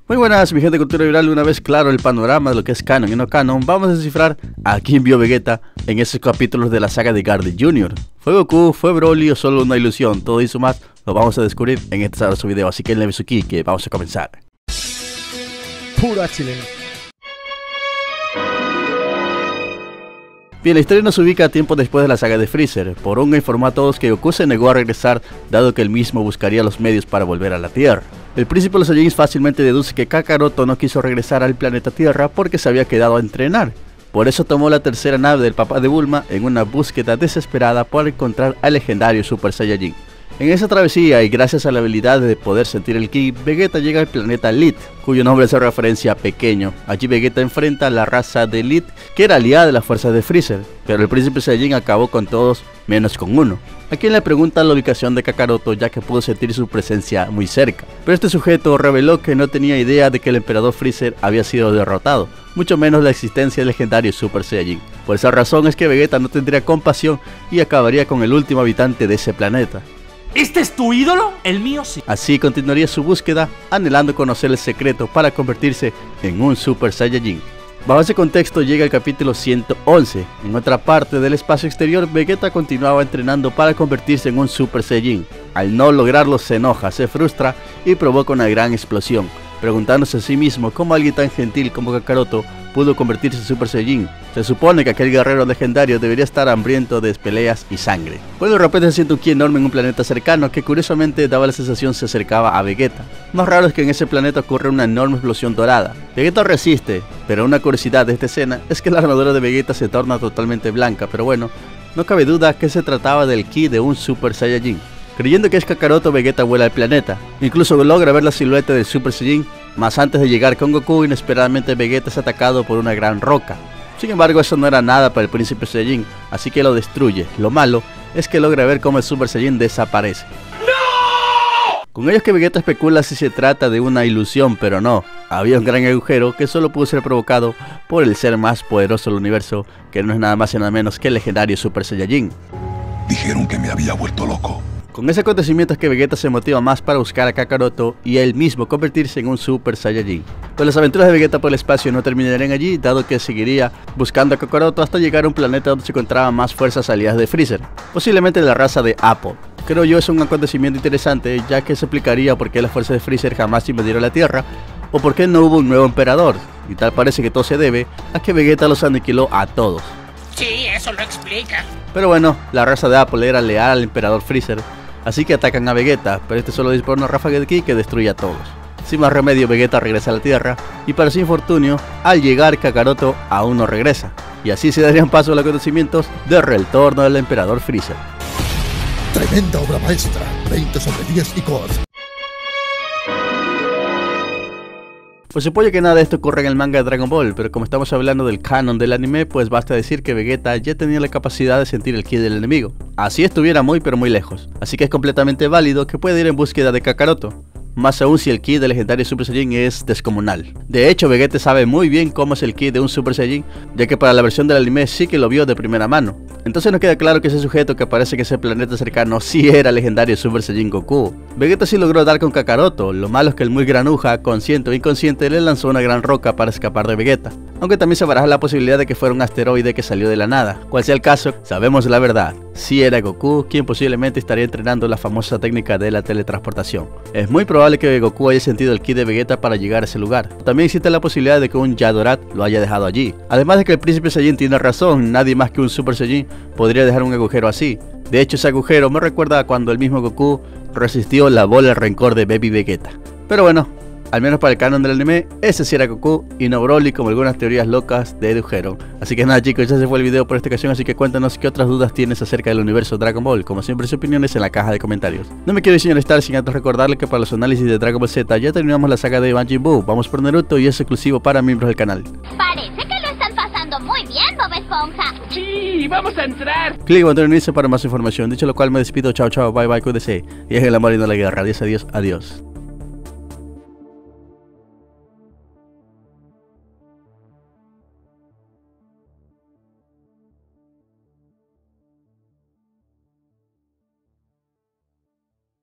Muy buenas, mi gente de Cultura Viral. Una vez claro el panorama de lo que es canon y no canon, vamos a descifrar a quién vio Vegeta en esos capítulos de la saga de Garden Jr. ¿Fue Goku, fue Broly o solo una ilusión? Todo eso más lo vamos a descubrir en este sabroso video, así que denle aquí que vamos a comenzar. Pura chilena. Bien, la historia nos ubica a tiempo después de la saga de Freezer. Poronga informó a todos que Goku se negó a regresar, dado que él mismo buscaría los medios para volver a la Tierra. El príncipe de los Saiyajins fácilmente deduce que Kakaroto no quiso regresar al planeta Tierra porque se había quedado a entrenar. Por eso tomó la tercera nave del papá de Bulma en una búsqueda desesperada por encontrar al legendario Super Saiyajin. En esa travesía y gracias a la habilidad de poder sentir el ki, Vegeta llega al planeta Lit, cuyo nombre hace referencia a pequeño. Allí Vegeta enfrenta a la raza de Lit, que era aliada de las fuerzas de Freezer, pero el príncipe Saiyajin acabó con todos menos con uno, a quien le pregunta la ubicación de Kakaroto, ya que pudo sentir su presencia muy cerca. Pero este sujeto reveló que no tenía idea de que el emperador Freezer había sido derrotado, mucho menos la existencia del legendario Super Saiyajin. Por esa razón es que Vegeta no tendría compasión y acabaría con el último habitante de ese planeta. ¿Este es tu ídolo? El mío sí. Así continuaría su búsqueda, anhelando conocer el secreto para convertirse en un Super Saiyajin. Bajo ese contexto llega el capítulo 111. En otra parte del espacio exterior, Vegeta continuaba entrenando para convertirse en un Super Saiyajin. Al no lograrlo se enoja, se frustra y provoca una gran explosión, preguntándose a sí mismo cómo alguien tan gentil como Kakaroto pudo convertirse en Super Saiyajin. Se supone que aquel guerrero legendario debería estar hambriento de peleas y sangre. Cuando de repente se siente un ki enorme en un planeta cercano que curiosamente daba la sensación se acercaba a Vegeta. Más raro es que en ese planeta ocurre una enorme explosión dorada. Vegeta resiste, pero una curiosidad de esta escena es que la armadura de Vegeta se torna totalmente blanca, pero bueno, no cabe duda que se trataba del ki de un Super Saiyajin. Creyendo que es Kakaroto, Vegeta vuela al planeta. Incluso logra ver la silueta del Super Saiyajin, mas antes de llegar con Goku, inesperadamente Vegeta es atacado por una gran roca. Sin embargo, eso no era nada para el príncipe Saiyajin, así que lo destruye. Lo malo es que logra ver cómo el Super Saiyajin desaparece. ¡No! Con ello es que Vegeta especula si se trata de una ilusión, pero no. Había un gran agujero que solo pudo ser provocado por el ser más poderoso del universo, que no es nada más y nada menos que el legendario Super Saiyajin. Dijeron que me había vuelto loco. Con ese acontecimiento es que Vegeta se motiva más para buscar a Kakaroto y él mismo convertirse en un Super Saiyajin. Pero las aventuras de Vegeta por el espacio no terminarían allí, dado que seguiría buscando a Kakaroto hasta llegar a un planeta donde se encontraban más fuerzas aliadas de Freezer, posiblemente la raza de Apple. Creo yo es un acontecimiento interesante, ya que se explicaría por qué las fuerzas de Freezer jamás invadieron la Tierra, o por qué no hubo un nuevo emperador, y tal parece que todo se debe a que Vegeta los aniquiló a todos. Sí, eso lo explica. Pero bueno, la raza de Apple era leal al emperador Freezer, así que atacan a Vegeta, pero este solo dispara una ráfaga de ki que destruye a todos. Sin más remedio, Vegeta regresa a la Tierra, y para su infortunio, al llegar Kakaroto aún no regresa. Y así se darían paso a los acontecimientos del retorno del emperador Freezer. Tremenda obra maestra, 20 sobre 10 y Core. Pues se puede que nada de esto ocurra en el manga de Dragon Ball, pero como estamos hablando del canon del anime, pues basta decir que Vegeta ya tenía la capacidad de sentir el ki del enemigo, así estuviera muy pero muy lejos, así que es completamente válido que pueda ir en búsqueda de Kakaroto, más aún si el ki del legendario Super Saiyajin es descomunal. De hecho, Vegeta sabe muy bien cómo es el ki de un Super Saiyajin, ya que para la versión del anime sí que lo vio de primera mano. Entonces nos queda claro que ese sujeto que aparece en ese planeta cercano sí era el legendario Super Saiyajin Goku. Vegeta sí logró dar con Kakaroto, lo malo es que el muy granuja, consciente o inconsciente, le lanzó una gran roca para escapar de Vegeta. Aunque también se baraja la posibilidad de que fuera un asteroide que salió de la nada. Cual sea el caso, sabemos la verdad. Sí era Goku quien posiblemente estaría entrenando la famosa técnica de la teletransportación. Es muy probable que Goku haya sentido el ki de Vegeta para llegar a ese lugar. También existe la posibilidad de que un Yadorat lo haya dejado allí. Además de que el príncipe Saiyajin tiene razón, nadie más que un Super Saiyajin podría dejar un agujero así. De hecho, ese agujero me recuerda a cuando el mismo Goku resistió la bola del rencor de Baby Vegeta. Pero bueno, al menos para el canon del anime, ese sí era Goku y no Broly, como algunas teorías locas dedujeron. Así que nada chicos, ya se fue el video por esta ocasión, así que cuéntanos qué otras dudas tienes acerca del universo Dragon Ball. Como siempre, sus opiniones en la caja de comentarios. No me quiero señor estar sin antes recordarle que para los análisis de Dragon Ball Z ya terminamos la saga de Majin Buu, vamos por Naruto y es exclusivo para miembros del canal. Parece que lo están pasando muy bien, Bob Esponja. Sí, vamos a entrar. Clic en el botón inicio para más información, dicho lo cual me despido, chao chao, bye bye, cuídese, y es el amor y no la guerra, adiós, adiós, adiós.